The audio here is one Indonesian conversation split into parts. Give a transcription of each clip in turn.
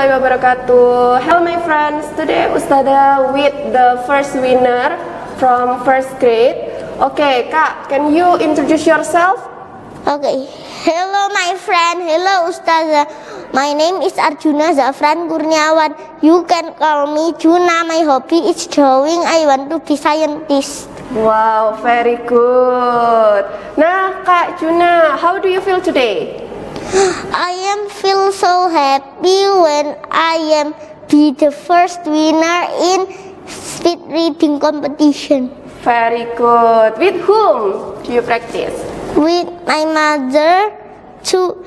warahmatullahi wabarakatuh. Hello my friends, today Ustazah with the first winner from first grade. Okay, Kak, can you introduce yourself? Okay, hello my friend, hello Ustazah. My name is Arjuna Zafran Kurniawan. You can call me Juna. My hobby is drawing. I want to be scientist. Wow, very good. Nah, Kak Juna, how do you feel today? I am feel so happy when I am be the first winner in speed reading competition. Very good. With whom do you practice? With my mother two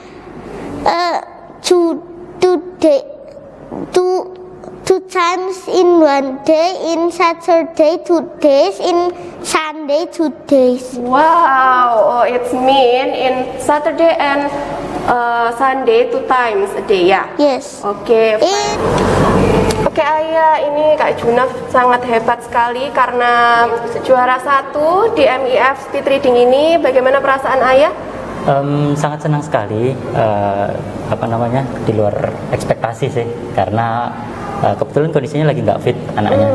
times in one day, in Saturday 2 days, in Sunday 2 days. Wow, oh, it's mean in Saturday and Sunday 2 times a day ya? Yes. Oke. Oke Ayah, ini Kak Juna sangat hebat sekali karena juara 1 di MIF Speed Reading ini. Bagaimana perasaan Ayah? Sangat senang sekali, di luar ekspektasi sih, karena kebetulan kondisinya lagi nggak fit anaknya,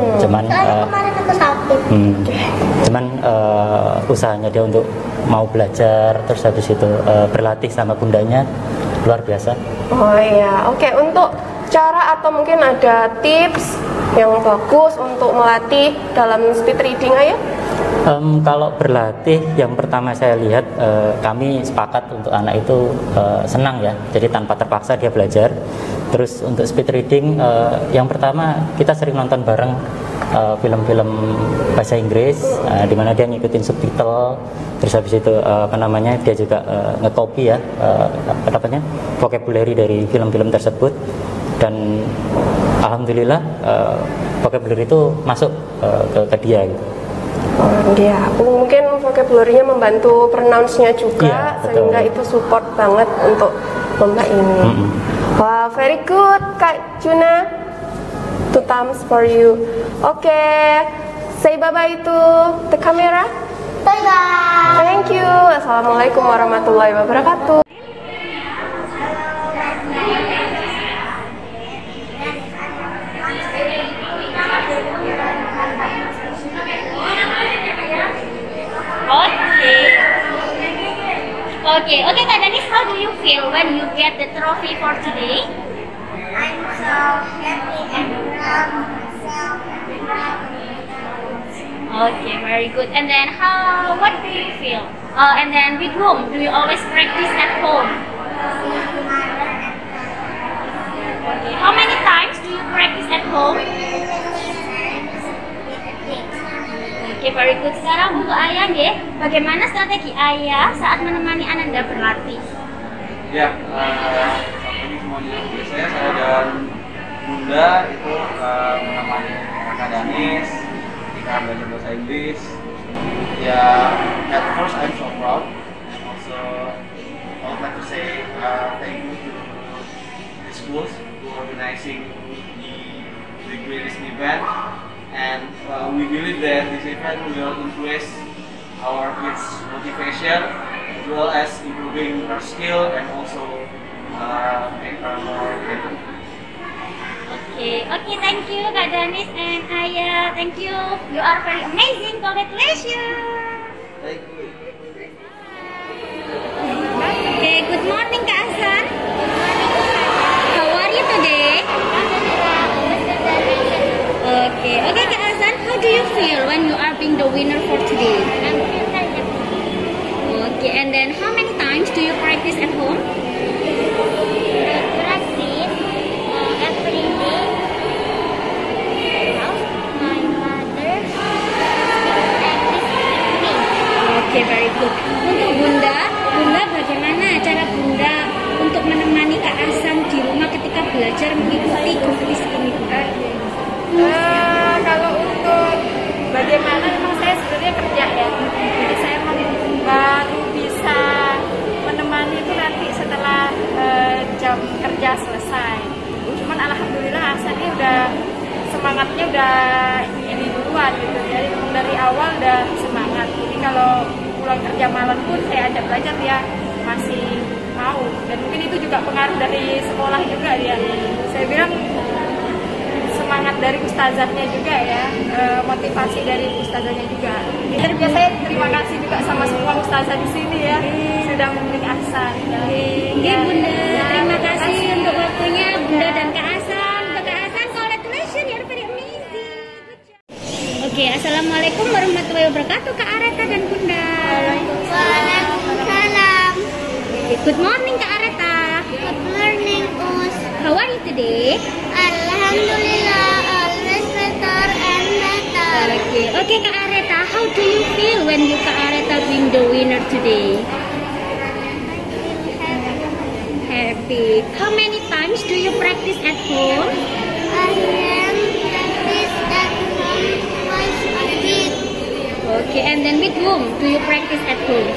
cuman usahanya dia untuk mau belajar, terus habis itu berlatih sama bundanya luar biasa. Oh iya, oke. Untuk cara atau mungkin ada tips yang bagus untuk melatih dalam speed reading Ayah? Kalau berlatih, yang pertama saya lihat kami sepakat untuk anak itu senang ya, jadi tanpa terpaksa dia belajar. Terus untuk speed reading, yang pertama kita sering nonton bareng film-film bahasa Inggris, di mana dia ngikutin subtitle. Terus habis itu dia juga nge-copy ya vocabulary dari film-film tersebut, dan alhamdulillah vocabulary itu masuk ke dia gitu. Dia mungkin vocabulary-nya membantu pronounce-nya juga, ya, sehingga itu support banget untuk lomba ini. Wah, very good Kak Juna. 2 thumbs for you. Oke, say bye-bye to the camera. Bye-bye. Thank you. Assalamualaikum warahmatullahi wabarakatuh. Okay, Kak Danis, how do you feel when you get the trophy for today? I'm so happy and proud of myself and proud of my Okay, very good. And then what do you feel? And then with whom do you always practice at home? Okay, how many times do you practice at home? Oke, very good. Sekarang untuk Ayah deh, bagaimana strategi Ayah saat menemani Ananda berlatih? Ya, saat ini semuanya biasanya saya dan Bunda itu menemani Kak Danis ketika belajar bahasa Inggris. Ya, at first I'm so proud, and also I would like to say thank you to the schools for organizing the greatest event. And we believe that this event will increase our kids' motivation as well as improving our skill and also make her more happy. Okay, thank you Kak Danis and Ayah. Thank you. You are very amazing. Congratulations. Thank you. Okay, good morning Kak Hasan. How are you today? Okay, Kak Hasan, how do you feel when you are being the winner for today? Okay, and then how many times do you practice at home? practice every day. My mother practice with me. Okay, very good. Untuk Bunda bagaimana cara Bunda untuk menemani Kak Hasan di rumah ketika belajar mengikuti kuis ini? Kalau untuk bagaimana, memang saya sebenarnya kerja ya, jadi saya baru bisa menemani itu nanti setelah jam kerja selesai. Cuman alhamdulillah Hasan ini udah semangatnya udah ini duluan gitu, jadi dari awal udah semangat. Jadi kalau pulang kerja malam pun saya ajak belajar ya, masih mau, dan mungkin itu juga pengaruh dari sekolah juga dia. Saya bilang semangat dari ustazahnya juga ya, motivasi dari ustazahnya juga. Dan juga saya terima kasih juga sama semua ustazah di sini ya, sudah memberi Ahsan. Oke Bunda, terima kasih untuk waktunya Bunda dan Kak Ahsan. Untuk Kak Ahsan, congratulations, you're very amazing. Oke, assalamualaikum warahmatullahi wabarakatuh Kak Areta dan Bunda. Waalaikumsalam. Good morning Kak Areta. Good morning, Us. How are you today? Alhamdulillah, always better and better. Okay Kak Areta, how do you feel when you Kak Areta win the winner today? Happy. How many times do you practice at home? I am practice at home twice a week. Okay, and then with whom do you practice at home?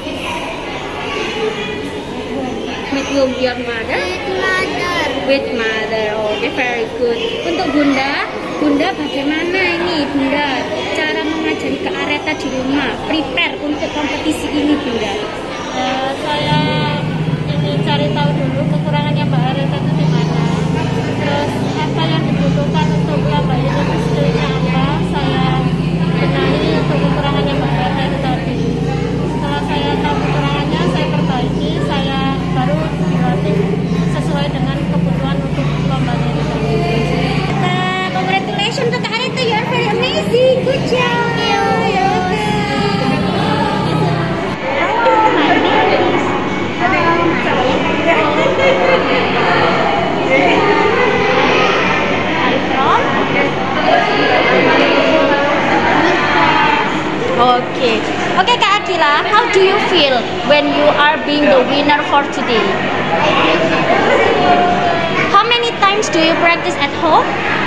With whom? Your mother? With mother. With mother. Okay, very good. Untuk Bunda, Bunda bagaimana ini Bunda cara mengajari Kak Areta di rumah, prepare untuk kompetisi ini Bunda? Saya ingin cari tahu dulu kekurangannya Mbak Areta itu di mana, terus apa yang dibutuhkan untuk Mbak itu skillnya apa, saya benahi untuk kekurangannya Mbak Areta itu tadi. Setelah saya tahu kekurangannya, saya perbaiki, saya baru dilatih sesuai dengan kebutuhan untuk lombanya itu tadi. Congratulations untuk Kak Areta, you are very amazing. Good job. Okay, Kak Akila, how do you feel when you are being the winner for today? How many times do you practice at home?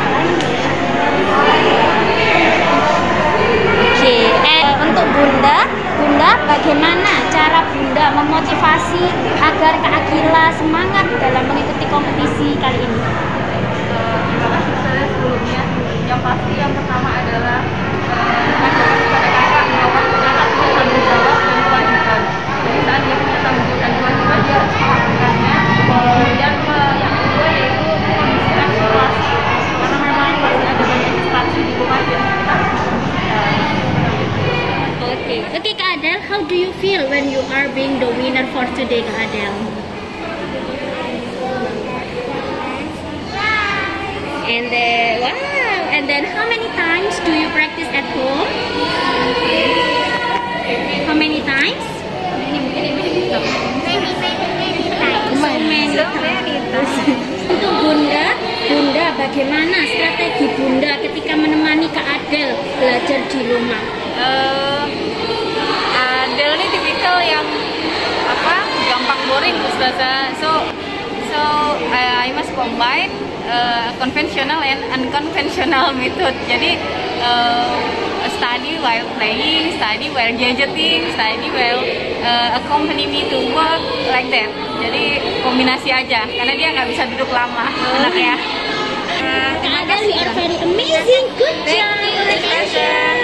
Okay, untuk Bunda bagaimana cara Bunda memotivasi agar Kak Akila semangat dalam mengikuti kompetisi kali ini? Terima kasih saya sebelumnya. Yang pasti yang pertama adalah mengatakan kepada kakak bahwa kakak punya tanggung jawab dan kewajiban. Jadi saat dia punya tanggung jawab dan kewajiban, dia harus melakukannya. Kemudian yang kedua yaitu kondisikan situasi, karena memang masih ada banyak instansi di rumah dan kita harus Okay, Kak Adel, how do you feel when you are being the winner for today, Kak Adel? And then how many times do you practice at home? How many times? Many times. Untuk Bunda, bagaimana strategi Bunda ketika menemani Kak Adel belajar di rumah? Adel ini tipikal yang gampang boring Ustazah. So I must combine conventional and unconventional method. Jadi study while playing, study while gadgeting, study while accompany me to work, like that. Jadi kombinasi aja, karena dia nggak bisa duduk lama, anaknya. Kak Adel, you are very amazing. Good job. Thank you.